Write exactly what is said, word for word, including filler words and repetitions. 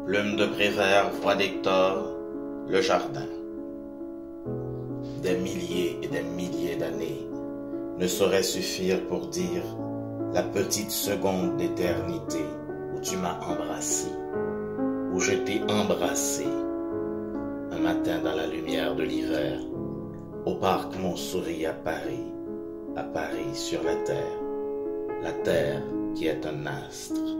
Plume de Prévert, voix d'Hector, le jardin. Des milliers et des milliers d'années ne sauraient suffire pour dire la petite seconde d'éternité où tu m'as embrassé, où je t'ai embrassé, un matin dans la lumière de l'hiver, au parc Montsouris à Paris, à Paris sur la terre, la terre qui est un astre.